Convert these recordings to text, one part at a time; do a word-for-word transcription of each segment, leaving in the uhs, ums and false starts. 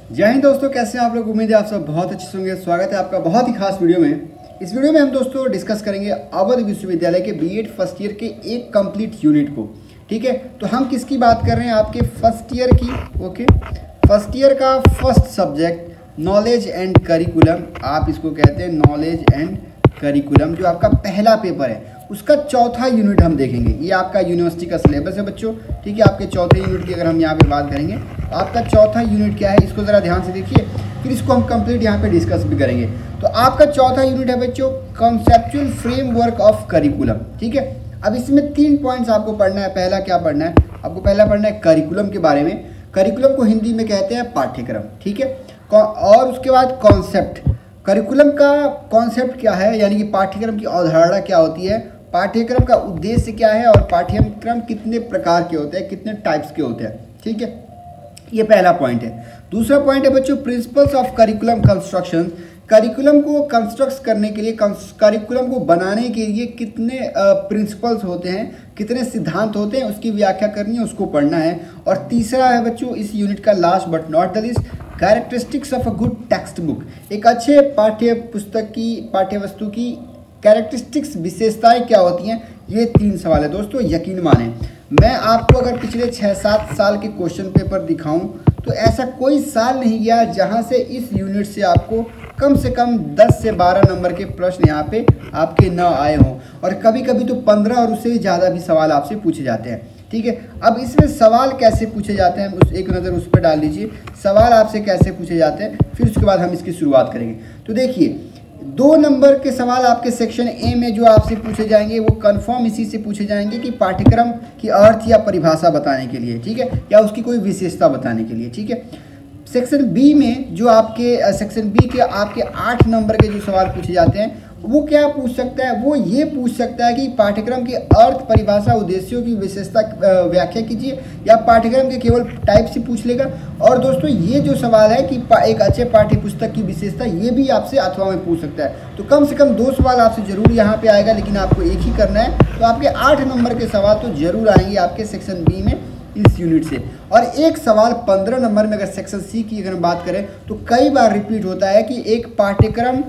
जय हिंद दोस्तों, कैसे हैं आप लोग। उम्मीद है आप सब बहुत अच्छे होंगे। स्वागत है आपका बहुत ही खास वीडियो में। इस वीडियो में हम दोस्तों डिस्कस करेंगे अवध विश्वविद्यालय के बीएड फर्स्ट ईयर के एक कंप्लीट यूनिट को। ठीक है, तो हम किसकी बात कर रहे हैं, आपके फर्स्ट ईयर की। ओके, फर्स्ट ईयर का first subject knowledge and curriculum, आप इसको कहते हैं नॉलेज एंड करिकुलम, जो आपका पहला पेपर है उसका चौथा यूनिट हम देखेंगे। ये आपका यूनिवर्सिटी का सिलेबस है बच्चों। ठीक है, आपके चौथे यूनिट की अगर हम यहाँ पे बात करेंगे तो आपका चौथा यूनिट क्या है, इसको ज़रा ध्यान से देखिए, फिर इसको हम कंप्लीट यहाँ पे डिस्कस भी करेंगे। तो आपका चौथा यूनिट है बच्चों कॉन्सेप्चुअल फ्रेमवर्क ऑफ करिकुलम। ठीक है, अब इसमें तीन पॉइंट्स आपको पढ़ना है। पहला क्या पढ़ना है, आपको पहला पढ़ना है करिकुलम के बारे में। करिकुलम को हिंदी में कहते हैं पाठ्यक्रम। ठीक है, और उसके बाद कॉन्सेप्ट, करिकुलम का कॉन्सेप्ट क्या है, यानी कि पाठ्यक्रम की अवधारणा क्या होती है, पाठ्यक्रम का उद्देश्य क्या है, और पाठ्यक्रम कितने प्रकार के होते हैं, कितने टाइप्स के होते हैं। ठीक है, ये पहला पॉइंट है। दूसरा पॉइंट है बच्चों principles of curriculum construction, curriculum को कंस्ट्रक्ट करने के लिए, करिकुलम को बनाने के लिए कितने प्रिंसिपल्स होते हैं, कितने सिद्धांत होते हैं, उसकी व्याख्या करनी है, उसको पढ़ना है। और तीसरा है बच्चों इस यूनिट का last but not the least characteristics of a good text book, एक अच्छे पाठ्य पुस्तक की, पाठ्य वस्तु की कैरेक्टरिस्टिक्स, विशेषताएं क्या होती हैं। ये तीन सवाल है दोस्तों। यकीन माने मैं आपको अगर पिछले छः सात साल के क्वेश्चन पेपर दिखाऊं तो ऐसा कोई साल नहीं गया जहां से इस यूनिट से आपको कम से कम दस से बारह नंबर के प्रश्न यहाँ पे आपके न आए हों, और कभी कभी तो पंद्रह और उससे ज़्यादा भी सवाल आपसे पूछे जाते हैं। ठीक है, अब इसमें सवाल कैसे पूछे जाते हैं, उस एक नज़र उस पर डाल लीजिए, सवाल आपसे कैसे पूछे जाते हैं, फिर उसके बाद हम इसकी शुरुआत करेंगे। तो देखिए, दो नंबर के सवाल आपके सेक्शन ए में जो आपसे पूछे जाएंगे वो कंफर्म इसी से पूछे जाएंगे कि पाठ्यक्रम की अर्थ या परिभाषा बताने के लिए, ठीक है, या उसकी कोई विशेषता बताने के लिए। ठीक है, सेक्शन बी में जो आपके सेक्शन बी के आपके आठ नंबर के जो सवाल पूछे जाते हैं वो क्या पूछ सकता है, वो ये पूछ सकता है कि पाठ्यक्रम के अर्थ, परिभाषा, उद्देश्यों की विशेषता व्याख्या कीजिए, या पाठ्यक्रम के केवल टाइप से पूछ लेगा। और दोस्तों ये जो सवाल है कि एक अच्छे पाठ्य पुस्तक की विशेषता, ये भी आपसे अथवा में पूछ सकता है। तो कम से कम दो सवाल आपसे जरूर यहाँ पे आएगा, लेकिन आपको एक ही करना है। तो आपके आठ नंबर के सवाल तो जरूर आएंगे आपके सेक्शन बी में इस यूनिट से, और एक सवाल पंद्रह नंबर में अगर सेक्शन सी की अगर हम बात करें तो कई बार रिपीट होता है कि एक पाठ्यक्रम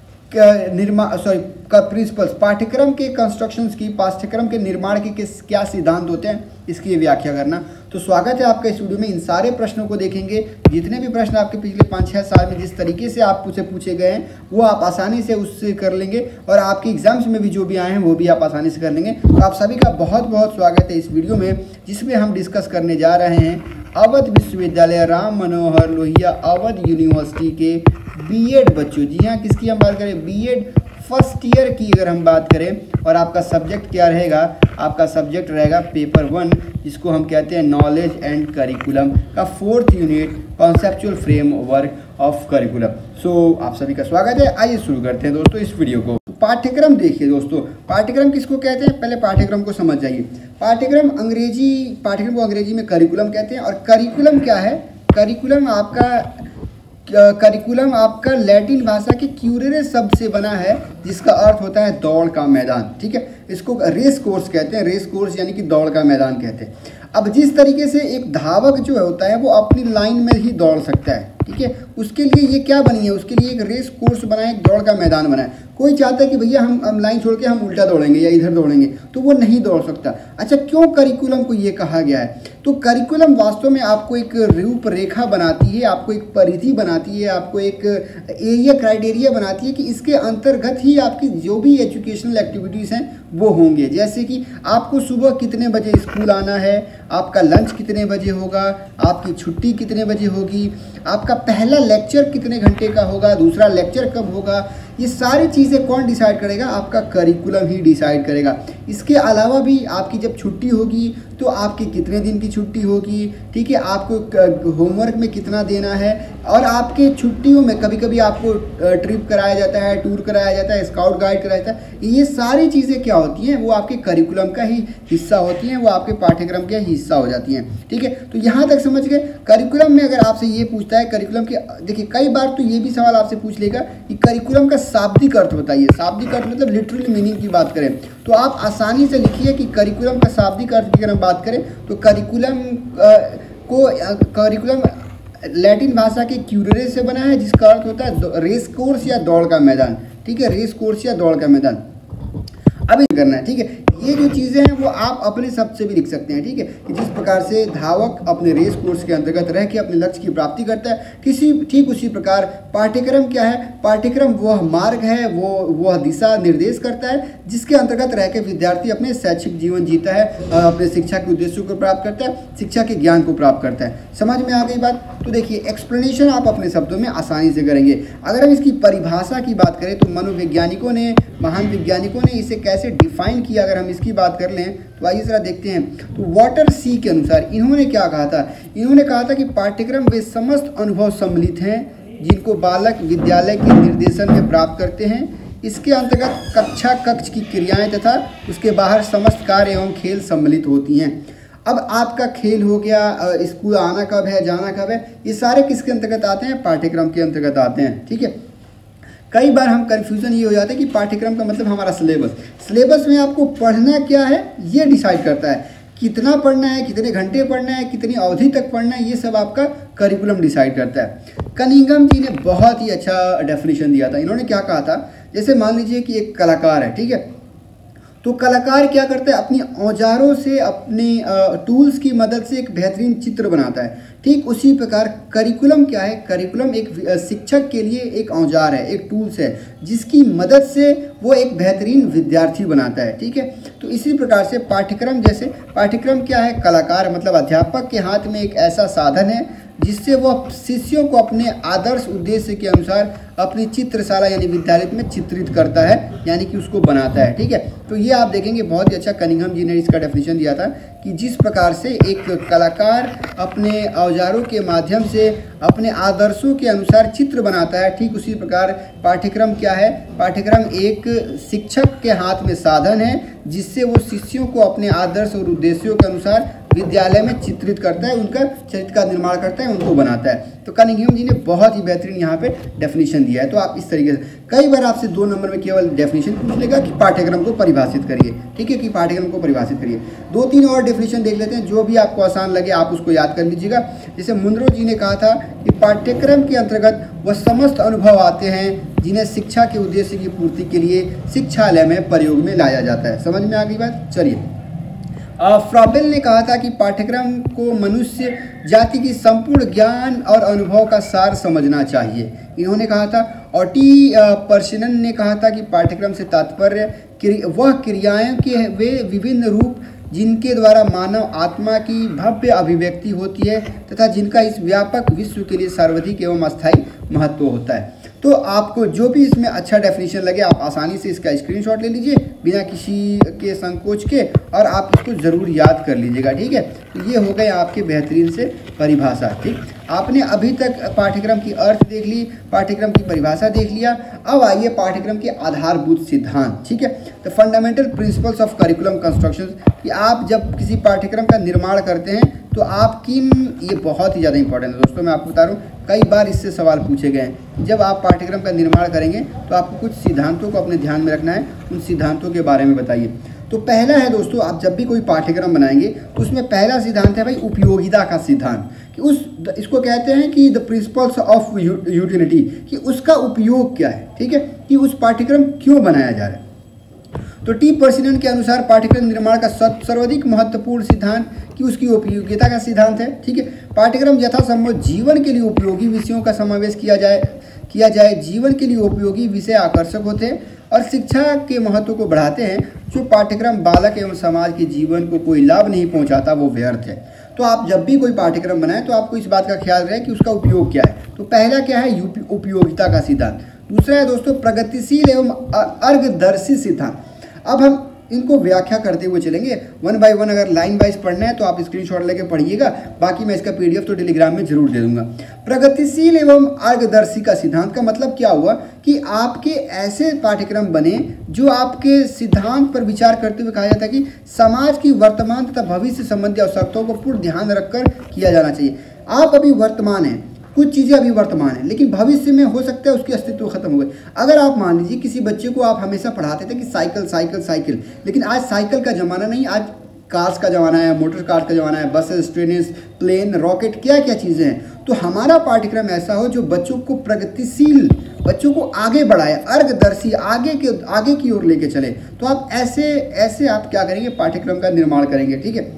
निर्माण सॉरी का प्रिंसिपल्स, पाठ्यक्रम के कंस्ट्रक्शंस की, पाठ्यक्रम के निर्माण के किस क्या सिद्धांत होते हैं, इसकी व्याख्या करना। तो स्वागत है आपका इस वीडियो में। इन सारे प्रश्नों को देखेंगे, जितने भी प्रश्न आपके पिछले पाँच छः साल में जिस तरीके से आपसे पूछे गए हैं वो आप आसानी से उससे कर लेंगे, और आपके एग्जाम्स में भी जो भी आए हैं वो भी आप आसानी से कर लेंगे। तो आप सभी का बहुत बहुत स्वागत है इस वीडियो में, जिसमें हम डिस्कस करने जा रहे हैं अवध विश्वविद्यालय राम मनोहर लोहिया अवध यूनिवर्सिटी के बीएड बच्चों। जी हाँ, किसकी हम बात करें, बीएड फर्स्ट ईयर की अगर हम बात करें। और आपका सब्जेक्ट क्या रहेगा, आपका सब्जेक्ट रहेगा पेपर वन, जिसको हम कहते हैं नॉलेज एंड करिकुलम का fourth unit conceptual framework of curriculum. So आप सभी का स्वागत है। आइए शुरू करते हैं दोस्तों इस वीडियो को। पाठ्यक्रम देखिए दोस्तों, पाठ्यक्रम किसको कहते हैं, पहले पाठ्यक्रम को समझ जाइए। पाठ्यक्रम अंग्रेजी, पाठ्यक्रम को अंग्रेजी में करिकुलम कहते हैं। और करिकुलम क्या है, करिकुलम आपका करिकुलम आपका लैटिन भाषा के क्यूरेरे शब्द से बना है, जिसका अर्थ होता है दौड़ का मैदान। ठीक है, इसको रेस कोर्स कहते हैं, रेस कोर्स यानी कि दौड़ का मैदान कहते हैं। अब जिस तरीके से एक धावक जो होता है वो अपनी लाइन में ही दौड़ सकता है, ठीक है, उसके लिए ये क्या बनी है, उसके लिए एक रेस कोर्स बनाए, एक दौड़ का मैदान बनाए। कोई चाहता है कि भैया हम हम लाइन छोड़ के हम उल्टा दौड़ेंगे या इधर दौड़ेंगे, तो वो नहीं दौड़ सकता। अच्छा, क्यों करिकुलम को ये कहा गया है, तो करिकुलम वास्तव में आपको एक रूपरेखा बनाती है, आपको एक परिधि बनाती है, आपको एक एरिया क्राइटेरिया बनाती है कि इसके अंतर्गत ही आपकी जो भी एजुकेशनल एक्टिविटीज़ हैं वो होंगे। जैसे कि आपको सुबह कितने बजे स्कूल आना है, आपका लंच कितने बजे होगा, आपकी छुट्टी कितने बजे होगी, आपका पहला लेक्चर कितने घंटे का होगा, दूसरा लेक्चर कब होगा, ये सारी चीज़ें कौन डिसाइड करेगा, आपका करिकुलम ही डिसाइड करेगा। इसके अलावा भी आपकी जब छुट्टी होगी तो आपकी कितने दिन की छुट्टी होगी, ठीक है, आपको होमवर्क में कितना देना है, और आपके छुट्टियों में कभी कभी आपको ट्रिप कराया जाता है, टूर कराया जाता है, स्काउट गाइड कराया जाता है। ये सारी चीज़ें क्या होती हैं, वो आपके करिकुलम का ही हिस्सा होती हैं, वो आपके पाठ्यक्रम का हिस्सा हो जाती हैं। ठीक है, तो यहाँ तक समझ गए। करिकुलम में अगर आपसे ये पूछता है करिकुलम के, देखिए कई बार तो ये भी सवाल आपसे पूछ लेगा कि करिकुलम का शाब्दिक अर्थ बताइए। शाब्दिक अर्थ मतलब लिटरली मीनिंग की बात करें तो आप आसानी से लिखिए कि करिकुलम का शाब्दिक अर्थ की अगर हम बात करें तो करिकुलम को करिकुलम लैटिन भाषा के क्यूरेरे से बना है, जिसका अर्थ होता है रेस कोर्स या दौड़ का मैदान। ठीक है, रेस कोर्स या दौड़ का मैदान। अब ये करना है, ठीक है। ये जो चीज़ें हैं वो आप अपने शब्द से भी लिख सकते हैं, ठीक है, कि जिस प्रकार से धावक अपने रेस कोर्स के अंतर्गत रह के अपने लक्ष्य की प्राप्ति करता है, किसी ठीक उसी प्रकार पाठ्यक्रम क्या है, पाठ्यक्रम वह मार्ग है, वो वह दिशा निर्देश करता है जिसके अंतर्गत रह के विद्यार्थी अपने शैक्षिक जीवन जीता है, अपने शिक्षा के उद्देश्यों को प्राप्त करता है, शिक्षा के ज्ञान को प्राप्त करता है। समझ में आ गई बात? तो देखिए, एक्सप्लेनेशन आप अपने शब्दों में आसानी से करेंगे। अगर हम इसकी परिभाषा की बात करें तो मनोवैज्ञानिकों ने, महान वैज्ञानिकों ने इसे कैसे डिफाइन किया, अगर हम इसकी बात कर लें तो आइए जरा देखते हैं। तो वाटर सी के अनुसार इन्होंने क्या कहा था? इन्होंने कहा था कि पाठ्यक्रम वे समस्त अनुभव सम्मिलित हैं जिनको बालक विद्यालय के निर्देशन में प्राप्त करते हैं। इसके अंतर्गत कक्षा कक्ष की क्रियाएं तथा उसके बाहर समस्त कार्य एवं खेल सम्मिलित होती हैं। अब आपका खेल हो गया, स्कूल आना कब है, जाना कब है, ये सारे किसके अंतर्गत आते हैं? पाठ्यक्रम के अंतर्गत आते हैं। ठीक है, कई बार हम कन्फ्यूज़न ये हो जाता है कि पाठ्यक्रम का मतलब हमारा सिलेबस। सिलेबस में आपको पढ़ना क्या है ये डिसाइड करता है, कितना पढ़ना है, कितने घंटे पढ़ना है, कितनी अवधि तक पढ़ना है, ये सब आपका करिकुलम डिसाइड करता है। कनिंघम जी ने बहुत ही अच्छा डेफिनेशन दिया था। इन्होंने क्या कहा था, जैसे मान लीजिए कि एक कलाकार है, ठीक है, तो कलाकार क्या करता है, अपनी औजारों से, अपने टूल्स की मदद से एक बेहतरीन चित्र बनाता है। ठीक उसी प्रकार करिकुलम क्या है? करिकुलम एक शिक्षक के लिए एक औजार है, एक टूल्स है, जिसकी मदद से वो एक बेहतरीन विद्यार्थी बनाता है। ठीक है, तो इसी प्रकार से पाठ्यक्रम, जैसे पाठ्यक्रम क्या है? कलाकार मतलब अध्यापक के हाथ में एक ऐसा साधन है जिससे वह शिष्यों को अपने आदर्श उद्देश्य के अनुसार अपनी चित्रशाला यानी विद्यालय में चित्रित करता है, यानी कि उसको बनाता है। ठीक है, तो ये आप देखेंगे बहुत ही अच्छा कनिंघम जी ने इसका डेफिनेशन दिया था कि जिस प्रकार से एक कलाकार अपने औजारों के माध्यम से अपने आदर्शों के अनुसार चित्र बनाता है, ठीक उसी प्रकार पाठ्यक्रम क्या है? पाठ्यक्रम एक शिक्षक के हाथ में साधन है जिससे वो शिष्यों को अपने आदर्श और उद्देश्यों के अनुसार विद्यालय में चित्रित करता है, उनका चरित्र का निर्माण करता है, उनको बनाता है। तो कनिंघम जी ने बहुत ही बेहतरीन यहाँ पे डेफिनेशन दिया है। तो आप इस तरीके से, कई बार आपसे दो नंबर में केवल डेफिनेशन पूछ लेगा कि पाठ्यक्रम को परिभाषित करिए। ठीक है, कि पाठ्यक्रम को परिभाषित करिए। दो तीन और डेफिनेशन देख लेते हैं, जो भी आपको आसान लगे आप उसको याद कर लीजिएगा। जैसे मुनरो जी ने कहा था कि पाठ्यक्रम के अंतर्गत वह समस्त अनुभव आते हैं जिन्हें शिक्षा के उद्देश्य की पूर्ति के लिए शिक्षालय में प्रयोग में लाया जाता है। समझ में आ गई बात? चलिए, फ्रॉबेल ने कहा था कि पाठ्यक्रम को मनुष्य जाति की संपूर्ण ज्ञान और अनुभव का सार समझना चाहिए, इन्होंने कहा था। और टी पर्शिनन ने कहा था कि पाठ्यक्रम से तात्पर्य वह क्रियाएं के वे विभिन्न रूप जिनके द्वारा मानव आत्मा की भव्य अभिव्यक्ति होती है तथा जिनका इस व्यापक विश्व के लिए सर्वाधिक एवं अस्थायी महत्व होता है। तो आपको जो भी इसमें अच्छा डेफिनेशन लगे आप आसानी से इसका स्क्रीनशॉट ले लीजिए बिना किसी के संकोच के, और आप इसको ज़रूर याद कर लीजिएगा। ठीक है, तो ये हो गए आपके बेहतरीन से परिभाषा। ठीक, आपने अभी तक पाठ्यक्रम की अर्थ देख ली, पाठ्यक्रम की परिभाषा देख लिया। अब आइए पाठ्यक्रम के आधारभूत सिद्धांत। ठीक है, तो fundamental principles of curriculum construction, कि आप जब किसी पाठ्यक्रम का निर्माण करते हैं तो आप किन, ये बहुत ही ज़्यादा इंपॉर्टेंट है दोस्तों, मैं आपको बता रहा हूँ, कई बार इससे सवाल पूछे गए हैं। जब आप पाठ्यक्रम का निर्माण करेंगे तो आपको कुछ सिद्धांतों को अपने ध्यान में रखना है, उन सिद्धांतों के बारे में बताइए। तो पहला है दोस्तों, आप जब भी कोई पाठ्यक्रम बनाएंगे तो उसमें पहला सिद्धांत है भाई उपयोगिता का सिद्धांत, कि उस इसको कहते हैं कि द प्रिंसिपल्स ऑफ यूटिलिटी, कि उसका उपयोग क्या है। ठीक है, कि उस पाठ्यक्रम क्यों बनाया जा रहा है। तो टी पर्सिनन के अनुसार पाठ्यक्रम निर्माण का सर्वाधिक महत्वपूर्ण सिद्धांत कि उसकी उपयोगिता का सिद्धांत है। ठीक है, पाठ्यक्रम यथासंभव जीवन के लिए उपयोगी विषयों का समावेश किया जाए किया जाए जीवन के लिए उपयोगी विषय आकर्षक होते हैं और शिक्षा के महत्व को बढ़ाते हैं। जो पाठ्यक्रम बालक एवं समाज के जीवन को कोई लाभ नहीं पहुंचाता वो व्यर्थ है। तो आप जब भी कोई पाठ्यक्रम बनाएं तो आपको इस बात का ख्याल रहे कि उसका उपयोग क्या है। तो पहला क्या है, उपयोगिता का सिद्धांत। दूसरा है दोस्तों प्रगतिशील एवं अर्गदर्शी सिद्धांत। अब हम इनको व्याख्या करते हुए चलेंगे वन बाय वन। अगर लाइन वाइज पढ़ना है तो आप स्क्रीनशॉट लेके पढ़िएगा, बाकी मैं इसका पीडीएफ तो टेलीग्राम में जरूर दे दूंगा। प्रगतिशील एवं अर्गदर्शी का सिद्धांत का मतलब क्या हुआ कि आपके ऐसे पाठ्यक्रम बने जो आपके सिद्धांत पर विचार करते हुए कहा जाता है कि समाज की वर्तमान तथा भविष्य संबंधी आवश्यकताओं को पूर्ण ध्यान रखकर किया जाना चाहिए। आप अभी वर्तमान हैं, कुछ चीज़ें अभी वर्तमान है, लेकिन भविष्य में हो सकता है उसकी अस्तित्व खत्म हो गई। अगर आप मान लीजिए किसी बच्चे को आप हमेशा पढ़ाते थे कि साइकिल साइकिल साइकिल, लेकिन आज साइकिल का ज़माना नहीं, आज कार्स का ज़माना है, मोटर कार्स का ज़माना है, बसेस, ट्रेनें, प्लेन, रॉकेट, क्या क्या चीज़ें हैं। तो हमारा पाठ्यक्रम ऐसा हो जो बच्चों को प्रगतिशील, बच्चों को आगे बढ़ाए, अर्गदर्शी, आगे के आगे की ओर लेके चले। तो आप ऐसे ऐसे आप क्या करेंगे, पाठ्यक्रम का निर्माण करेंगे। ठीक है,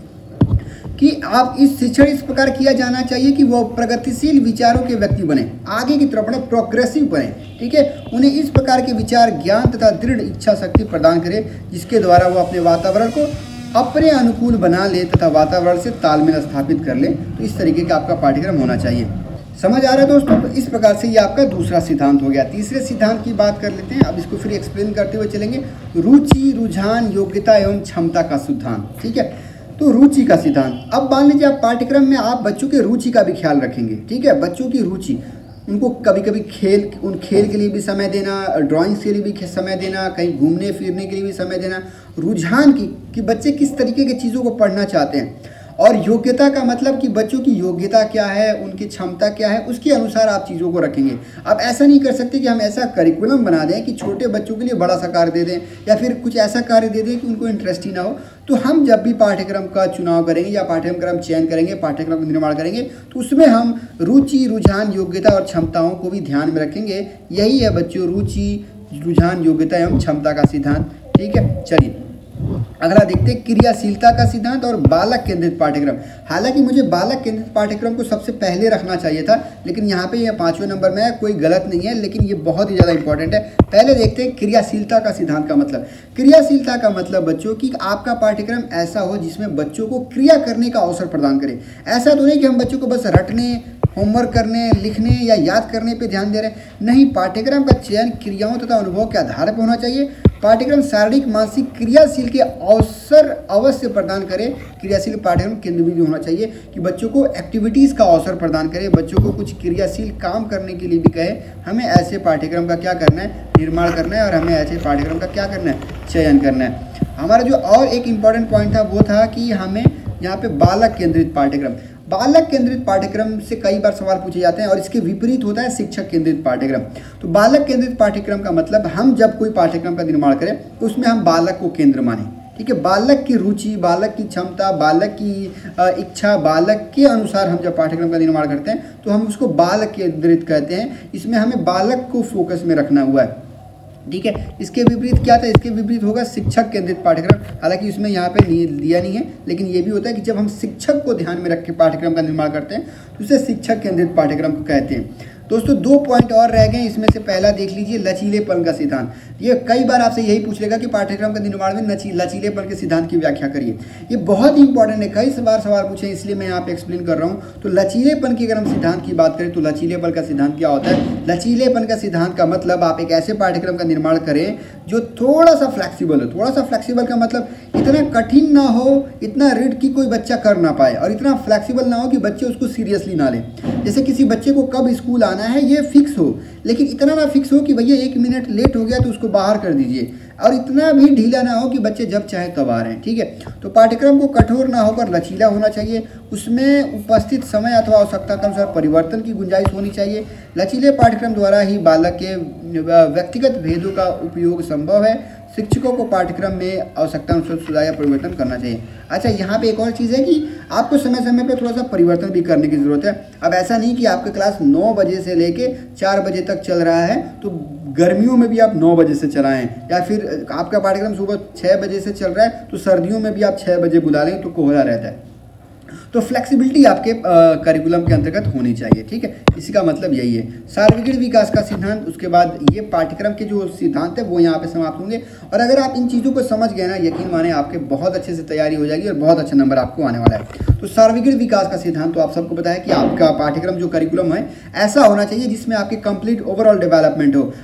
कि आप इस शिक्षण इस प्रकार किया जाना चाहिए कि वो प्रगतिशील विचारों के व्यक्ति बने, आगे की तरफ बढ़े, प्रोग्रेसिव बने। ठीक है, उन्हें इस प्रकार के विचार, ज्ञान तथा दृढ़ इच्छा शक्ति प्रदान करें जिसके द्वारा वो अपने वातावरण को अपने अनुकूल बना ले तथा वातावरण से तालमेल स्थापित कर ले। तो इस तरीके का आपका पाठ्यक्रम होना चाहिए। समझ आ रहा है दोस्तों? तो इस प्रकार से ये आपका दूसरा सिद्धांत हो गया। तीसरे सिद्धांत की बात कर लेते हैं। अब इसको फिर एक्सप्लेन करते हुए चलेंगे। रुचि, रुझान, योग्यता एवं क्षमता का सिद्धांत। ठीक है, तो रुचि का सिद्धांत। अब मान लीजिए आप पाठ्यक्रम में आप बच्चों के रुचि का भी ख्याल रखेंगे। ठीक है, बच्चों की रुचि, उनको कभी कभी खेल, उन खेल के लिए भी समय देना, ड्राइंग्स के लिए भी समय देना, कहीं घूमने फिरने के लिए भी समय देना। रुझान की कि बच्चे किस तरीके की चीज़ों को पढ़ना चाहते हैं। और योग्यता का मतलब कि बच्चों की योग्यता क्या है, उनकी क्षमता क्या है, उसके अनुसार आप चीज़ों को रखेंगे। आप ऐसा नहीं कर सकते कि हम ऐसा करिकुलम बना दें कि छोटे बच्चों के लिए बड़ा सा कार्य दे दें या फिर कुछ ऐसा कार्य दे दें कि उनको इंटरेस्ट ही ना हो। तो हम जब भी पाठ्यक्रम का चुनाव करेंगे या पाठ्यक्रम चयन करेंगे, पाठ्यक्रम का निर्माण करेंगे, तो उसमें हम रुचि, रुझान, योग्यता और क्षमताओं को भी ध्यान में रखेंगे। यही है बच्चों रुचि, रुझान, योग्यता एवं क्षमता का सिद्धांत। ठीक है, चलिए अगला देखते हैं, क्रियाशीलता का सिद्धांत और बालक केंद्रित पाठ्यक्रम। हालांकि मुझे बालक केंद्रित पाठ्यक्रम को सबसे पहले रखना चाहिए था, लेकिन यहाँ पे ये पांचवें नंबर में है, कोई गलत नहीं है, लेकिन ये बहुत ही ज़्यादा इंपॉर्टेंट है। पहले देखते हैं क्रियाशीलता का सिद्धांत का मतलब। क्रियाशीलता का मतलब बच्चों की आपका पाठ्यक्रम ऐसा हो जिसमें बच्चों को क्रिया करने का अवसर प्रदान करे। ऐसा तो नहीं कि हम बच्चों को बस रटने, होमवर्क करने, लिखने या याद करने पे ध्यान दे रहे हैं। नहीं, पाठ्यक्रम का चयन क्रियाओं तथा अनुभव के आधार पर होना चाहिए। पाठ्यक्रम शारीरिक, मानसिक, क्रियाशील के अवसर अवश्य प्रदान करे। क्रियाशील पाठ्यक्रम केंद्र बिंदु होना चाहिए कि बच्चों को एक्टिविटीज़ का अवसर प्रदान करे, बच्चों को कुछ क्रियाशील काम करने के लिए भी कहे। हमें ऐसे पाठ्यक्रम का क्या करना है, निर्माण करना है, और हमें ऐसे पाठ्यक्रम का क्या करना है, चयन करना है। हमारा जो और एक इम्पॉर्टेंट पॉइंट था वो था कि हमें यहाँ पे बालक केंद्रित पाठ्यक्रम, बालक केंद्रित पाठ्यक्रम से कई बार सवाल पूछे जाते हैं और इसके विपरीत होता है शिक्षक केंद्रित पाठ्यक्रम। तो बालक केंद्रित पाठ्यक्रम का मतलब हम जब कोई पाठ्यक्रम का निर्माण करें तो उसमें हम बालक को केंद्र मानें। ठीक है, बालक की रुचि, बालक की क्षमता, बालक की इच्छा, बालक के अनुसार हम जब पाठ्यक्रम का निर्माण करते हैं तो हम उसको बालक केंद्रित कहते हैं। इसमें हमें बालक को फोकस में रखना हुआ है। ठीक है, इसके विपरीत क्या था, इसके विपरीत होगा शिक्षक केंद्रित पाठ्यक्रम। हालांकि इसमें यहाँ पे दिया नहीं है, लेकिन ये भी होता है कि जब हम शिक्षक को ध्यान में रख के पाठ्यक्रम का निर्माण करते हैं तो उसे शिक्षक केंद्रित पाठ्यक्रम को कहते हैं। दोस्तों दो पॉइंट और रह गए, इसमें से पहला देख लीजिए, लचीलेपन का सिद्धांत। ये कई बार आपसे यही पूछ लेगा कि पाठ्यक्रम के निर्माण में लचीलेपन के सिद्धांत की व्याख्या करिए। ये बहुत इंपॉर्टेंट है, कई बार सवाल पूछे, इसलिए मैं यहाँ पे एक्सप्लेन कर रहा हूँ। तो लचीलेपन की अगर हम सिद्धांत की बात करें तो लचीलेपन का सिद्धांत क्या होता है? लचीलेपन का सिद्धांत का मतलब आप एक ऐसे पाठ्यक्रम का निर्माण करें जो थोड़ा सा फ्लेक्सिबल हो। थोड़ा सा फ्लेक्सिबल का मतलब इतना कठिन ना हो, इतना रीड की कोई बच्चा कर ना पाए, और इतना फ्लेक्सिबल ना हो कि बच्चे उसको सीरियसली ना लें। जैसे किसी बच्चे को कब स्कूल आना है ये फिक्स हो, लेकिन इतना ना फिक्स हो कि भैया एक मिनट लेट हो गया तो उसको बाहर कर दीजिए, और इतना भी ढीला ना हो कि बच्चे जब चाहे तब आ रहे हैं। ठीक है, तो पाठ्यक्रम को कठोर ना होकर लचीला होना चाहिए। उसमें उपस्थित समय अथवा आवश्यकता के अनुसार परिवर्तन की गुंजाइश होनी चाहिए। लचीले पाठ्यक्रम द्वारा ही बालक के व्यक्तिगत भेदों का उपयोग संभव है। शिक्षकों को पाठ्यक्रम में आवश्यकता अनुसार सुधार या परिवर्तन करना चाहिए। अच्छा, यहाँ पे एक और चीज़ है कि आपको समय समय पे थोड़ा सा परिवर्तन भी करने की ज़रूरत है। अब ऐसा नहीं कि आपका क्लास नौ बजे से लेके चार बजे तक चल रहा है तो गर्मियों में भी आप नौ बजे से चलाएं, या फिर आपका पाठ्यक्रम सुबह छः बजे से चल रहा है तो सर्दियों में भी आप छः बजे बुला लें तो कोहरा रहता है। तो फ्लेक्सिबिलिटी आपके करिकुलम के अंतर्गत होनी चाहिए। ठीक है, इसी का मतलब यही है। सार्वजनिक विकास का सिद्धांत, उसके बाद ये पाठ्यक्रम के जो सिद्धांत है वो यहाँ पे समाप्त होंगे। और अगर आप इन चीज़ों को समझ गए ना, यकीन माने आपके बहुत अच्छे से तैयारी हो जाएगी और बहुत अच्छा नंबर आपको आने वाला है। तो सार्वजनिक विकास का सिद्धांत तो आप सबको पता है कि आपका पाठ्यक्रम जो करिकुलम है ऐसा होना चाहिए जिसमें आपकी कंप्लीट ओवरऑल डेवलपमेंट हो।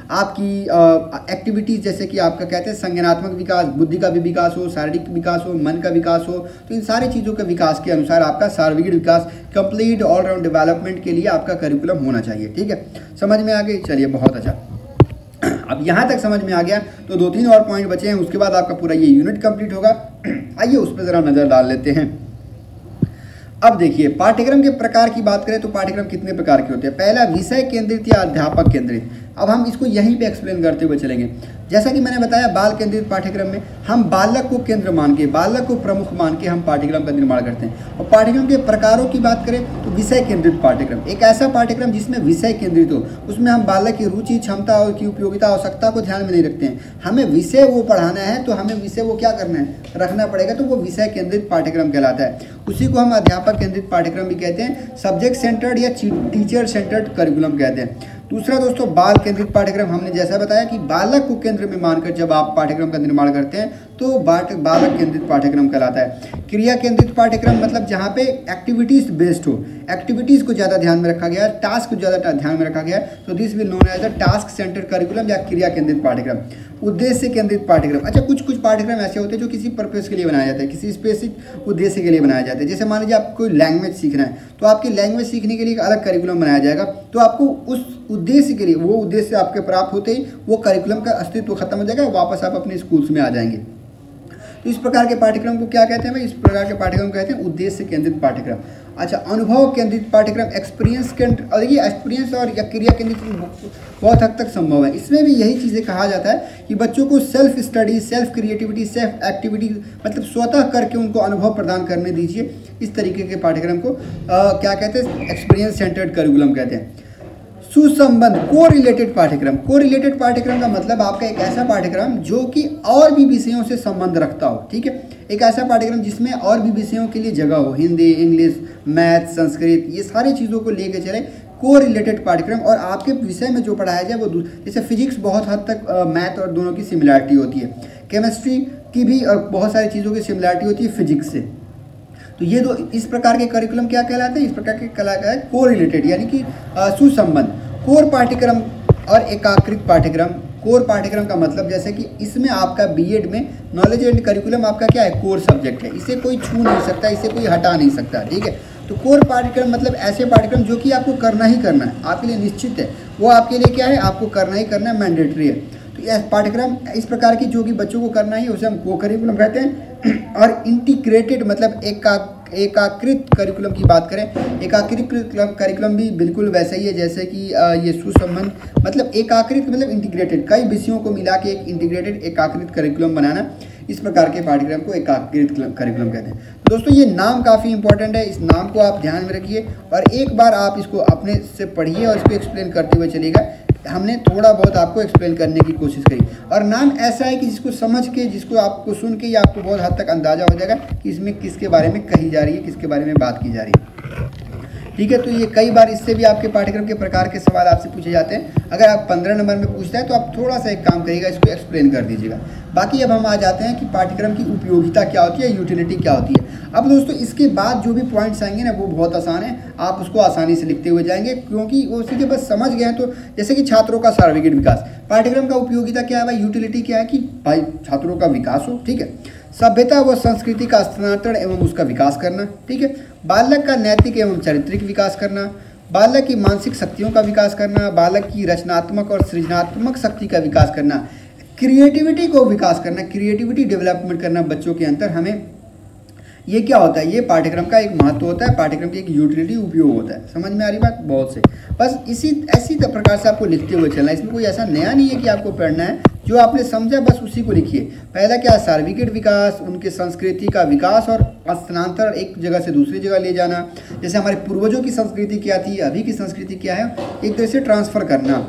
आपकी एक्टिविटीज़ जैसे कि आपका कहते हैं संज्ञानात्मक विकास, बुद्धि का भी विकास हो, शारीरिक विकास हो, मन का विकास हो, तो इन सारी चीज़ों के विकास के अनुसार आपका सार्वजनिक विकास, कंप्लीट ऑलराउंड डेवलपमेंट के लिए आपका करिकुलम होना चाहिए। ठीक है, समझ में आ गई? चलिए, बहुत अच्छा। अब यहाँ तक समझ में आ गया तो दो तीन और पॉइंट बचे हैं, उसके बाद आपका पूरा ये यूनिट कंप्लीट होगा। आइए उस पर ज़रा नज़र डाल लेते हैं। अब देखिए, पाठ्यक्रम के प्रकार की बात करें तो पाठ्यक्रम कितने प्रकार के होते हैं। पहला, विषय केंद्रित या अध्यापक केंद्रित। अब हम इसको यहीं पे एक्सप्लेन करते हुए चलेंगे। जैसा कि मैंने बताया बाल केंद्रित पाठ्यक्रम में हम बालक को केंद्र मान के, बालक को प्रमुख मान के हम पाठ्यक्रम का निर्माण करते हैं। और पाठ्यक्रम के प्रकारों की बात करें तो विषय केंद्रित पाठ्यक्रम, एक ऐसा पाठ्यक्रम जिसमें विषय केंद्रित हो, उसमें हम बालक की रुचि, क्षमता और की उपयोगिता, आवश्यकता को ध्यान में नहीं रखते हैं। हमें विषय वो पढ़ाना है तो हमें विषय वो क्या करना है, रखना पड़ेगा, तो वो विषय केंद्रित पाठ्यक्रम कहलाता है। उसी को हम अध्यापक केंद्रित पाठ्यक्रम भी कहते हैं, सब्जेक्ट सेंटर्ड या टीचर सेंटर्ड करिकुलम कहते हैं। दूसरा दोस्तों बाल केंद्रित पाठ्यक्रम, हमने जैसा बताया कि बालक को केंद्र में मानकर जब आप पाठ्यक्रम का निर्माण करते हैं तो बालक केंद्रित पाठ्यक्रम कहलाता है। क्रिया केंद्रित पाठ्यक्रम मतलब जहाँ पे एक्टिविटीज बेस्ड हो, एक्टिविटीज़ को ज़्यादा ध्यान में रखा गया है, टास्क को ज़्यादा ध्यान में रखा गया है, तो this will known as a task centred curriculum या क्रिया केंद्रित पाठ्यक्रम। उद्देश्य केंद्रित पाठ्यक्रम, अच्छा कुछ कुछ पाठ्यक्रम ऐसे होते हैं जो किसी पर्पस के लिए बनाया जाता है, किसी स्पेसिफिक उद्देश्य के लिए बनाया जाता है। जैसे मान लीजिए आपको कोई लैंग्वेज सीखना है तो आपकी लैंग्वेज सीखने के लिए एक अलग करिकुलम बनाया जाएगा, तो आपको उस उद्देश्य के लिए, वो उद्देश्य आपके प्राप्त होते ही वो करिकुलम का अस्तित्व खत्म हो जाएगा, वापस आप अपने स्कूल्स में आ जाएंगे। तो इस प्रकार के पाठ्यक्रम को क्या कहते हैं भाई, इस प्रकार के पाठ्यक्रम कहते हैं उद्देश्य केंद्रित पाठ्यक्रम। अच्छा अनुभव केंद्रित पाठ्यक्रम, एक्सपीरियंस केंद्रित, और ये एक्सपीरियंस और या क्रिया केंद्रित बहुत हद तक संभव है। इसमें भी यही चीज़ें कहा जाता है कि बच्चों को self study, self creativity, self activity मतलब स्वतः करके उनको अनुभव प्रदान करने दीजिए। इस तरीके के पाठ्यक्रम को आ, क्या कहते हैं, एक्सपीरियंस सेंटर्ड करिकुलम कहते हैं। सुसंबंध को रिलेटेड पाठ्यक्रम, को रिलेटेड पाठ्यक्रम का मतलब आपका एक ऐसा पाठ्यक्रम जो कि और भी विषयों से संबंध रखता हो, ठीक है, एक ऐसा पाठ्यक्रम जिसमें और भी विषयों के लिए जगह हो, हिंदी, इंग्लिश, मैथ, संस्कृत, ये सारी चीज़ों को लेके चले, को रिलेटेड पाठ्यक्रम। और आपके विषय में जो पढ़ाया जाए वो, जैसे फिजिक्स बहुत हद तक मैथ और दोनों की सिमिलरिटी होती है, केमिस्ट्री की भी और बहुत सारी चीज़ों की सिमिलरिटी होती है फिजिक्स से। तो ये दो इस प्रकार के करिकुलम क्या कहलाते हैं, इस प्रकार के कलाकार को रिलेटेड यानी कि सुसंबंध। कोर पाठ्यक्रम और एकाकृत पाठ्यक्रम, कोर पाठ्यक्रम का मतलब जैसे कि इसमें आपका बीएड में नॉलेज एंड करिकुलम आपका क्या है, कोर सब्जेक्ट है, इसे कोई छू नहीं सकता, इसे कोई हटा नहीं सकता, ठीक है। तो कोर पाठ्यक्रम मतलब ऐसे पाठ्यक्रम जो कि आपको करना ही करना है, आपके लिए निश्चित है, वो आपके लिए क्या है, आपको करना ही करना है, मैंडेटरी है। तो यह पाठ्यक्रम इस प्रकार की जो कि बच्चों को करना ही, उसे हम को करिकुलम कहते हैं। और इंटीग्रेटेड मतलब एक एकाकृत करिकुलम की बात करें, एकाकृत करिकुलम भी बिल्कुल वैसा ही है जैसे कि ये सुसंबंध मतलब एकाकृत मतलब इंटीग्रेटेड, कई विषयों को मिला के एक इंटीग्रेटेड एकाकृत करिकुलम बनाना, इस प्रकार के पाठ्यक्रम को एकाकृत करिकुलम कहते हैं। तो दोस्तों ये नाम काफ़ी इंपॉर्टेंट है, इस नाम को आप ध्यान में रखिए और एक बार आप इसको अपने से पढ़िए और इसको एक्सप्लेन करते हुए चलिएगा। हमने थोड़ा बहुत आपको एक्सप्लेन करने की कोशिश करी, और नाम ऐसा है कि जिसको समझ के, जिसको आपको सुन के, या आपको बहुत हद तक अंदाजा हो जाएगा कि इसमें किसके बारे में कही जा रही है, किसके बारे में बात की जा रही है, ठीक है। तो ये कई बार इससे भी आपके पाठ्यक्रम के प्रकार के सवाल आपसे पूछे जाते हैं। अगर आप पंद्रह नंबर में पूछते हैं तो आप थोड़ा सा एक काम करिएगा, इसको एक्सप्लेन कर दीजिएगा। बाकी अब हम आ जाते हैं कि पाठ्यक्रम की उपयोगिता क्या होती है, यूटिलिटी क्या होती है। अब दोस्तों इसके बाद जो भी पॉइंट्स आएंगे ना वो बहुत आसान है, आप उसको आसानी से लिखते हुए जाएंगे क्योंकि वो सीधे बस समझ गए हैं। तो जैसे कि छात्रों का सर्वांगीण विकास, पाठ्यक्रम का उपयोगिता क्या है भाई, यूटिलिटी क्या है कि भाई छात्रों का विकास हो, ठीक है। सभ्यता व संस्कृति का स्थानांतरण एवं उसका विकास करना, ठीक है। बालक का नैतिक एवं चारित्रिक विकास करना, बालक की मानसिक शक्तियों का विकास करना, बालक की रचनात्मक और सृजनात्मक शक्ति का विकास करना, क्रिएटिविटी को विकास करना, क्रिएटिविटी डेवलपमेंट करना बच्चों के अंदर। हमें ये क्या होता है, ये पाठ्यक्रम का एक महत्व होता है, पाठ्यक्रम की एक यूटिलिटी उपयोग होता है। समझ में आ रही बात, बहुत से बस इसी ऐसी प्रकार से आपको लिखते हुए चलना है। इसमें कोई ऐसा नया नहीं है कि आपको पढ़ना है, जो आपने समझा बस उसी को लिखिए। पहला क्या है, सार्वत्रिक विकास, उनके संस्कृति का विकास और स्थानांतरण, एक जगह से दूसरी जगह ले जाना। जैसे हमारे पूर्वजों की संस्कृति क्या थी, अभी की संस्कृति क्या है, एक तरह से ट्रांसफ़र करना।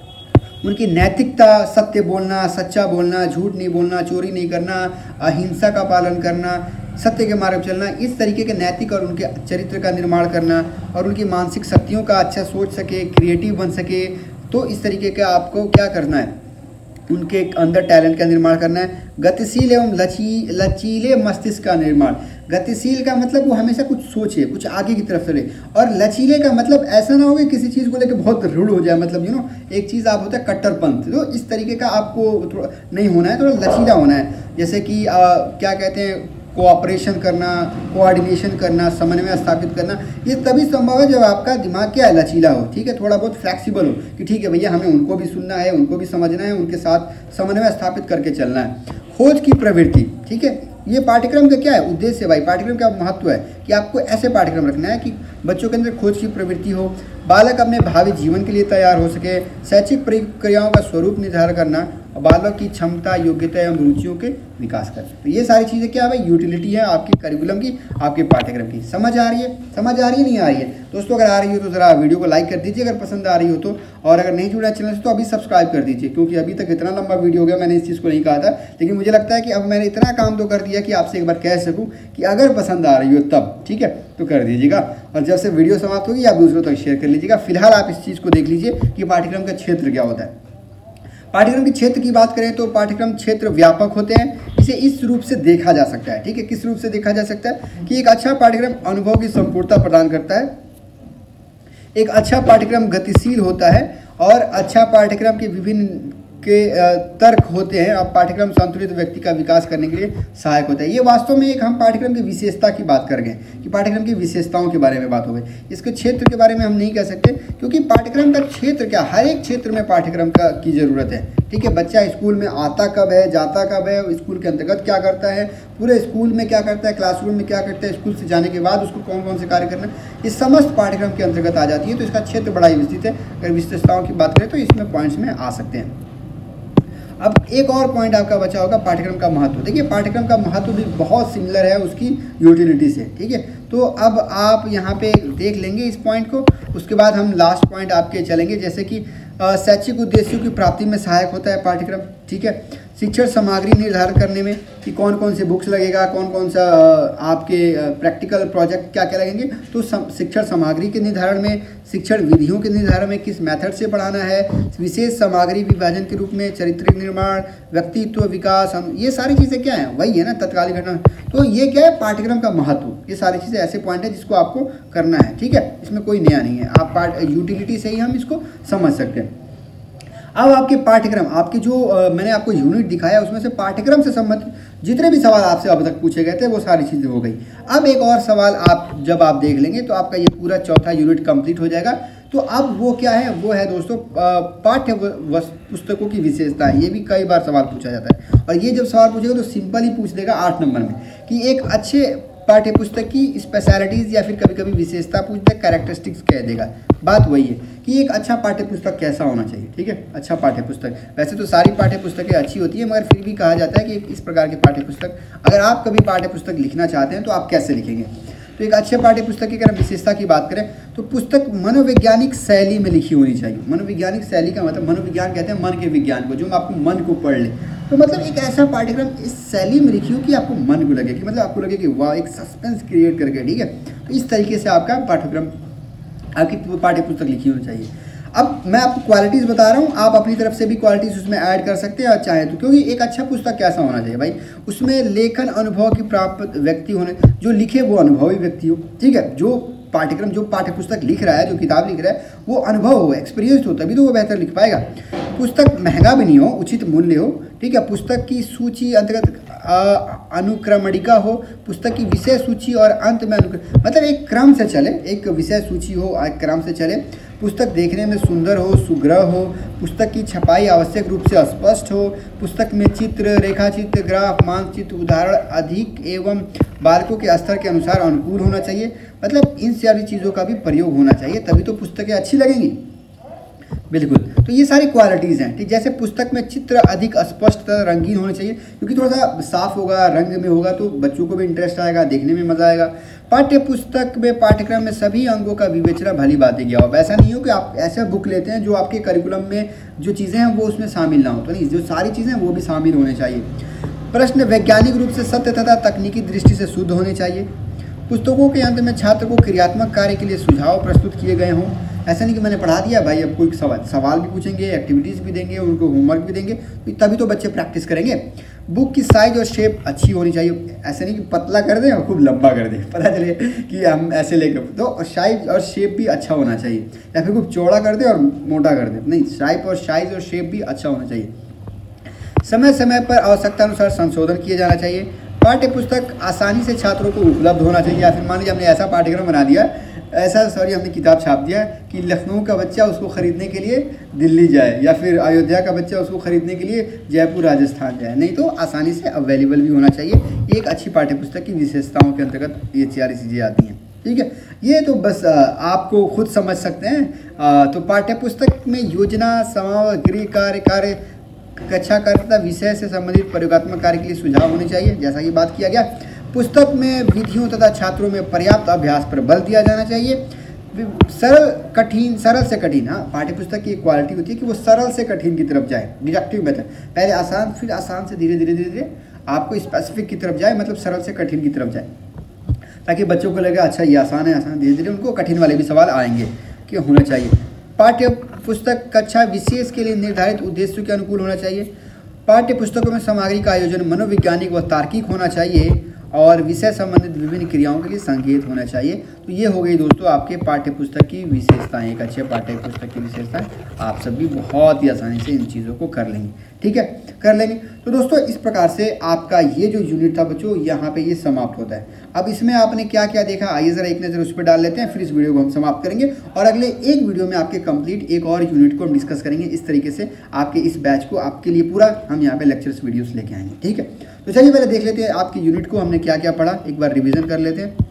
उनकी नैतिकता, सत्य बोलना, सच्चा बोलना, झूठ नहीं बोलना, चोरी नहीं करना, अहिंसा का पालन करना, सत्य के मार्ग पर चलना, इस तरीके के नैतिक और उनके चरित्र का निर्माण करना, और उनकी मानसिक शक्तियों का अच्छा सोच सके, क्रिएटिव बन सके। तो इस तरीके का आपको क्या करना है, उनके अंदर टैलेंट का निर्माण करना है। गतिशील एवं लची लचीले मस्तिष्क का निर्माण, गतिशील का मतलब वो हमेशा कुछ सोचे, कुछ आगे की तरफ चले, और लचीले का मतलब ऐसा ना हो कि किसी चीज़ को लेकर बहुत रूढ़ हो जाए, मतलब यू नो एक चीज़ आप होता है कट्टरपंथ, तो इस तरीके का आपको थोड़ा नहीं होना है, थोड़ा लचीला होना है। जैसे कि आ, क्या कहते हैं, कोऑपरेशन करना, कोऑर्डिनेशन करना, समन्वय स्थापित करना, ये तभी संभव है जब आपका दिमाग क्या है, लचीला हो, ठीक है, थोड़ा बहुत फ्लेक्सिबल हो कि ठीक है भैया हमें उनको भी सुनना है, उनको भी समझना है, उनके साथ समन्वय स्थापित करके चलना है। खोज की प्रवृत्ति, ठीक है, ये पाठ्यक्रम का क्या है उद्देश्य भाई, पाठ्यक्रम का महत्व है कि आपको ऐसे पाठ्यक्रम रखना है कि बच्चों के अंदर खोज की प्रवृत्ति हो, बालक अपने भावी जीवन के लिए तैयार हो सके, शैक्षिक प्रक्रियाओं का स्वरूप निर्धारण करना, बालक की क्षमता, योग्यता एवं रुचियों के विकास कर सकते। तो ये सारी चीज़ें क्या है भाई, यूटिलिटी है आपके करिकुलम की, आपके पाठ्यक्रम की। समझ आ रही है, समझ आ रही है नहीं आ रही है दोस्तों? अगर आ रही हो तो ज़रा वीडियो को लाइक कर दीजिए अगर पसंद आ रही हो तो, और अगर नहीं जुड़ा चैनल से तो अभी सब्सक्राइब कर दीजिए, क्योंकि अभी तक इतना लंबा वीडियो हो गया, मैंने इस चीज़ को नहीं कहा था, लेकिन मुझे लगता है कि अब मैंने इतना काम तो कर दिया कि आपसे एक बार कह सकूँ कि अगर पसंद आ रही हो तब, ठीक है, तो कर दीजिएगा। और जब से वीडियो समाप्त होगी आप दूसरों तक शेयर कर लीजिएगा। फिलहाल आप इस चीज़ को देख लीजिए कि पाठ्यक्रम का क्षेत्र क्या होता है। पाठ्यक्रम के क्षेत्र की बात करें तो पाठ्यक्रम क्षेत्र व्यापक होते हैं। इसे इस रूप से देखा जा सकता है, ठीक है, किस रूप से देखा जा सकता है कि एक अच्छा पाठ्यक्रम अनुभव की संपूर्णता प्रदान करता है, एक अच्छा पाठ्यक्रम गतिशील होता है, और अच्छा पाठ्यक्रम के विभिन्न के तर्क होते हैं। अब पाठ्यक्रम संतुलित व्यक्ति का विकास करने के लिए सहायक होता है। ये वास्तव में एक हम पाठ्यक्रम की विशेषता की बात कर गए कि पाठ्यक्रम की विशेषताओं के बारे में बात हो गई। इसके क्षेत्र के बारे में हम नहीं कह सकते, क्योंकि पाठ्यक्रम का क्षेत्र क्या, हर एक क्षेत्र में पाठ्यक्रम का की ज़रूरत है, ठीक है। बच्चा स्कूल में आता कब है, जाता कब है, स्कूल के अंतर्गत क्या करता है, पूरे स्कूल में क्या करता है, क्लासरूम में क्या करता है, स्कूल से जाने के बाद उसको कौन कौन से कार्य करना, ये समस्त पाठ्यक्रम के अंतर्गत आ जाती है। तो इसका क्षेत्र बड़ा ही विस्तृत है। अगर विशेषताओं की बात करें तो इसमें पॉइंट्स में आ सकते हैं। अब एक और पॉइंट आपका बचा होगा पाठ्यक्रम का महत्व। देखिए पाठ्यक्रम का महत्व भी बहुत सिमिलर है उसकी यूटिलिटी से, ठीक है। तो अब आप यहाँ पे देख लेंगे इस पॉइंट को, उसके बाद हम लास्ट पॉइंट आपके चलेंगे, जैसे कि शैक्षिक उद्देश्यों की प्राप्ति में सहायक होता है पाठ्यक्रम, ठीक है। शिक्षण सामग्री निर्धारण करने में कि कौन कौन से बुक्स लगेगा, कौन कौन सा आपके प्रैक्टिकल प्रोजेक्ट क्या क्या लगेंगे, तो शिक्षण सामग्री के निर्धारण में, शिक्षण विधियों के निर्धारण में, किस मेथड से पढ़ाना है, विशेष सामग्री विभाजन के रूप में, चरित्र निर्माण, व्यक्तित्व विकास, हम ये सारी चीज़ें क्या हैं, वही है ना तत्कालीन घटना। तो ये क्या है पाठ्यक्रम का महत्व, ये सारी चीज़ें ऐसे पॉइंट है जिसको आपको करना है, ठीक है। इसमें कोई नया नहीं है, आप पार्ट यूटिलिटी से ही हम इसको समझ सकते हैं। अब आपके पाठ्यक्रम, आपके जो आ, मैंने आपको यूनिट दिखाया उसमें से पाठ्यक्रम से संबंधित जितने भी सवाल आपसे अब तक पूछे गए थे वो सारी चीज़ें हो गई। अब एक और सवाल आप जब आप देख लेंगे तो आपका ये पूरा चौथा यूनिट कंप्लीट हो जाएगा। तो अब वो क्या है, वो है दोस्तों पाठ्य पुस्तकों की विशेषता है। ये भी कई बार सवाल पूछा जाता है, और ये जब सवाल पूछेगा तो सिंपल ही पूछ देगा आठ नंबर में कि एक अच्छे पाठ्य पुस्तक की स्पेशलिटीज़ या फिर कभी कभी विशेषता पूछ दे, कैरेक्टरिस्टिक्स कह देगा। बात वही है कि एक अच्छा पाठ्य पुस्तक कैसा होना चाहिए, ठीक है। अच्छा पाठ्य पुस्तक, वैसे तो सारी पाठ्य पुस्तकें अच्छी होती है, मगर फिर भी कहा जाता है कि इस प्रकार की पाठ्य पुस्तक, अगर आप कभी पाठ्य पुस्तक लिखना चाहते हैं तो आप कैसे लिखेंगे। तो एक अच्छे पाठ्य पुस्तक की अगर हम विशेषता की बात करें तो पुस्तक मनोवैज्ञानिक शैली में लिखी होनी चाहिए। मनोवैज्ञानिक शैली का मतलब, मनोविज्ञान कहते हैं मन के विज्ञान को, जो आपको मन को पढ़ ले। तो मतलब एक ऐसा पाठ्यक्रम इस शैली में लिखी हो कि आपको मन को लगे, कि मतलब आपको लगे कि वाह, एक सस्पेंस क्रिएट करके, ठीक है। तो इस तरीके से आपका पाठ्यक्रम, आपकी पाठ्य पुस्तक लिखी होनी चाहिए। अब मैं आपको क्वालिटीज़ बता रहा हूँ, आप अपनी तरफ से भी क्वालिटीज़ उसमें ऐड कर सकते हैं और चाहें तो, क्योंकि एक अच्छा पुस्तक कैसा होना चाहिए भाई, उसमें लेखन अनुभव की प्राप्त व्यक्ति होने, जो लिखे वो अनुभवी व्यक्ति हो, ठीक है। जो पाठ्यक्रम, जो पाठ्य पुस्तक लिख रहा है, जो किताब लिख रहा है, वो अनुभव हो, एक्सपीरियंस हो, तभी तो वो बेहतर लिख पाएगा। पुस्तक महंगा भी नहीं हो, उचित मूल्य हो, ठीक है। पुस्तक की सूची अंतर्गत अनुक्रमणिका हो, पुस्तक की विषय सूची और अंत में अनुक्रम, मतलब एक क्रम से चले, एक विषय सूची हो, एक क्रम से चले। पुस्तक देखने में सुंदर हो, सुग्रह हो, पुस्तक की छपाई आवश्यक रूप से स्पष्ट हो, पुस्तक में चित्र, रेखाचित्र, ग्राफ, मानचित्र, उदाहरण अधिक एवं बालकों के स्तर के अनुसार अनुकूल होना चाहिए। मतलब इन सारी चीज़ों का भी प्रयोग होना चाहिए, तभी तो पुस्तकें अच्छी लगेंगी। बिल्कुल, तो ये सारी क्वालिटीज़ हैं, ठीक। जैसे पुस्तक में चित्र अधिक स्पष्ट, रंगीन होने चाहिए, क्योंकि थोड़ा सा साफ होगा, रंग में होगा तो बच्चों को भी इंटरेस्ट आएगा, देखने में मज़ा आएगा। पाठ्य पुस्तक में, पाठ्यक्रम में सभी अंगों का विवेचना भली बातें किया हो। ऐसा नहीं हो कि आप ऐसा बुक लेते हैं जो आपके करिकुलम में जो चीज़ें हैं वो उसमें शामिल ना हो, तो नहीं, जो सारी चीज़ें वो भी शामिल होने चाहिए। प्रश्न वैज्ञानिक रूप से सत्य तथा तकनीकी दृष्टि से शुद्ध होने चाहिए। पुस्तकों के अंत में छात्र को क्रियात्मक कार्य के लिए सुझाव प्रस्तुत किए गए हों। ऐसा नहीं कि मैंने पढ़ा दिया भाई, अब कोई सवाल सवाल भी पूछेंगे, एक्टिविटीज़ भी देंगे, उनको होमवर्क भी देंगे, तो तभी तो बच्चे प्रैक्टिस करेंगे। बुक की साइज और शेप अच्छी होनी चाहिए। ऐसा नहीं कि पतला कर दें और खूब लंबा कर दें, पता चले कि हम ऐसे लेकर, तो साइज और शेप भी अच्छा होना चाहिए, या फिर खूब चौड़ा कर दें और मोटा कर दें, नहीं, साइज और साइज और शेप भी अच्छा होना चाहिए। समय समय पर आवश्यकता अनुसार संशोधन किया जाना चाहिए। पाठ्य पुस्तक आसानी से छात्रों को उपलब्ध होना चाहिए, या फिर मान लीजिए हमने ऐसा पाठ्यक्रम बना दिया ऐसा सॉरी हमने किताब छाप दिया कि लखनऊ का बच्चा उसको ख़रीदने के लिए दिल्ली जाए या फिर अयोध्या का बच्चा उसको ख़रीदने के लिए जयपुर राजस्थान जाए, नहीं तो आसानी से अवेलेबल भी होना चाहिए। एक अच्छी पाठ्यपुस्तक की विशेषताओं के अंतर्गत ये सारी चीज़ें आती हैं, ठीक है। ये तो बस आपको खुद समझ सकते हैं। तो पाठ्यपुस्तक में योजना, सामग्री, कार्य कार्य कक्षा कार्य तथा विषय से संबंधित प्रयोगात्मक कार्य के लिए सुझाव होने चाहिए, जैसा कि बात किया गया। पुस्तक में विधियों तथा छात्रों में पर्याप्त अभ्यास पर बल दिया जाना चाहिए। सरल कठिन सरल से कठिन, हाँ पाठ्यपुस्तक की एक क्वालिटी होती है कि वो सरल से कठिन की तरफ जाए, डिडक्टिव मेथड, पहले आसान फिर आसान से धीरे धीरे धीरे धीरे आपको स्पेसिफिक की तरफ जाए, मतलब सरल से कठिन की तरफ जाए, ताकि बच्चों को लगे अच्छा ये आसान है, आसान धीरे धीरे उनको कठिन वाले भी सवाल आएंगे कि होना चाहिए। पाठ्य पुस्तक कक्षा विशेष के लिए निर्धारित उद्देश्यों के अनुकूल होना चाहिए। पाठ्य पुस्तकों में सामग्री का आयोजन मनोवैज्ञानिक व तार्किक होना चाहिए और विषय संबंधित विभिन्न क्रियाओं के लिए संकेत होना चाहिए। तो ये हो गई दोस्तों आपके पाठ्य पुस्तक की विशेषताएं, एक अच्छे पाठ्य पुस्तक की विशेषताएं। आप सब भी बहुत ही आसानी से इन चीज़ों को कर लेंगे, ठीक है, कर लेंगे। तो दोस्तों इस प्रकार से आपका ये जो यूनिट था बच्चों, यहाँ पे ये समाप्त होता है। अब इसमें आपने क्या क्या देखा, आइए ज़रा एक नज़र उस पर डाल लेते हैं, फिर इस वीडियो को हम समाप्त करेंगे और अगले एक वीडियो में आपके कंप्लीट एक और यूनिट को हम डिस्कस करेंगे। इस तरीके से आपके इस बैच को आपके लिए पूरा हम यहाँ पे लेक्चर्स वीडियोस लेके आएंगे, ठीक है। तो चलिए पहले देख लेते हैं आपकी यूनिट को हमने क्या क्या पढ़ा, एक बार रिवीजन कर लेते हैं।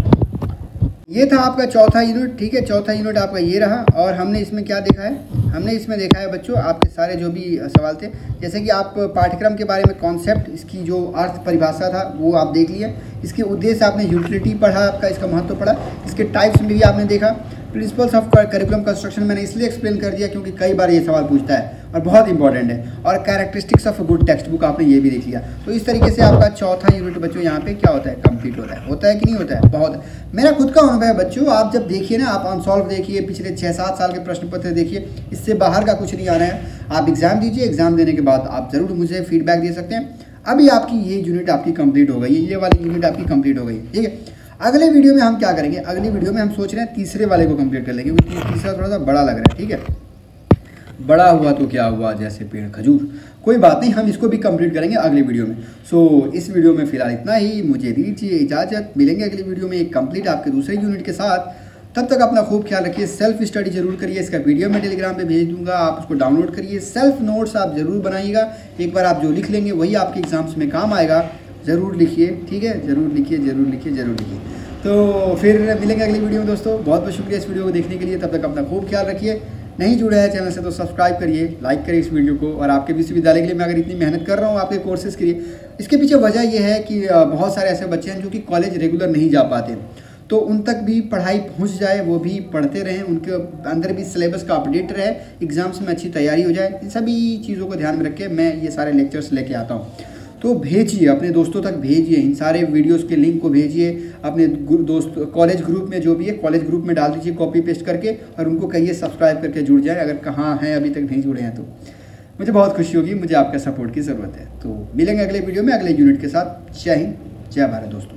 ये था आपका चौथा यूनिट, ठीक है, चौथा यूनिट आपका ये रहा और हमने इसमें क्या देखा है, हमने इसमें देखा है बच्चों आपके सारे जो भी सवाल थे, जैसे कि आप पाठ्यक्रम के बारे में कॉन्सेप्ट, इसकी जो अर्थ परिभाषा था वो आप देख लिए, इसके उद्देश्य आपने यूटिलिटी पढ़ा, आपका इसका महत्व पढ़ा, इसके टाइप्स में भी आपने देखा। प्रिंसिपल्स ऑफ करिकुलम कंस्ट्रक्शन मैंने इसलिए एक्सप्लेन कर दिया क्योंकि कई बार ये सवाल पूछता है और बहुत इंपॉर्टेंट है। और characteristics of a good text book आपने ये भी देख लिया। तो इस तरीके से आपका चौथा यूनिट बच्चों यहाँ पे क्या होता है, कंप्लीट होता है। होता है कि नहीं होता है, बहुत। मेरा खुद का अनुभव है बच्चों, आप जब देखिए ना, आप अनसॉल्व देखिए, पिछले छः सात साल के प्रश्न पत्र देखिए, इससे बाहर का कुछ नहीं आना है। आप एग्जाम दीजिए, एग्जाम देने के बाद आप ज़रूर मुझे फीडबैक दे सकते हैं। अभी आपकी ये यूनिट आपकी कंप्लीट हो गई, ये वाली यूनिट आपकी कंप्लीट हो गई, ठीक है। अगले वीडियो में हम क्या करेंगे, अगली वीडियो में हम सोच रहे हैं तीसरे वाले को कंप्लीट कर लेंगे, क्योंकि तीसरा थोड़ा सा बड़ा लग रहा है, ठीक है। बड़ा हुआ तो क्या हुआ, जैसे पेड़ खजूर, कोई बात नहीं, हम इसको भी कंप्लीट करेंगे अगली वीडियो में। सो इस वीडियो में फिलहाल इतना ही, मुझे दीजिए इजाज़त, मिलेंगे अगली वीडियो में एक कंप्लीट आपके दूसरे यूनिट के साथ। तब तक अपना खूब ख्याल रखिए, सेल्फ स्टडी जरूर करिए, इसका वीडियो मैं टेलीग्राम पे भेज दूंगा, आप उसको डाउनलोड करिए, सेल्फ नोट्स आप जरूर बनाइएगा। एक बार आप जो लिख लेंगे वही आपके एग्जाम्स में काम आएगा, ज़रूर लिखिए, ठीक है, ज़रूर लिखिए, ज़रूर लिखिए, ज़रूर लिखिए। तो फिर मिलेंगे अगली वीडियो में दोस्तों। बहुत बहुत शुक्रिया इस वीडियो को देखने के लिए, तब तक अपना खूब ख्याल रखिए। नहीं जुड़े हैं चैनल से तो सब्सक्राइब करिए, लाइक करिए इस वीडियो को। और आपके विश्वविद्यालय के लिए मैं अगर इतनी मेहनत कर रहा हूँ आपके कोर्सेज़ के लिए, इसके पीछे वजह यह है कि बहुत सारे ऐसे बच्चे हैं जो कि कॉलेज रेगुलर नहीं जा पाते, तो उन तक भी पढ़ाई पहुंच जाए, वो भी पढ़ते रहें, उनके अंदर भी सिलेबस का अपडेट रहे, एग्जाम्स में अच्छी तैयारी हो जाए। इन सभी चीज़ों को ध्यान में रख के मैं ये सारे लेक्चर्स लेके आता हूँ। तो भेजिए, अपने दोस्तों तक भेजिए, इन सारे वीडियोस के लिंक को भेजिए अपने दोस्त कॉलेज ग्रुप में, जो भी है कॉलेज ग्रुप में डाल दीजिए कॉपी पेस्ट करके, और उनको कहिए सब्सक्राइब करके जुड़ जाए, अगर कहाँ हैं अभी तक नहीं जुड़े हैं तो। मुझे बहुत खुशी होगी, मुझे आपका सपोर्ट की ज़रूरत है। तो मिलेंगे अगले वीडियो में अगले यूनिट के साथ। जय हिंद, जय भारत दोस्तों।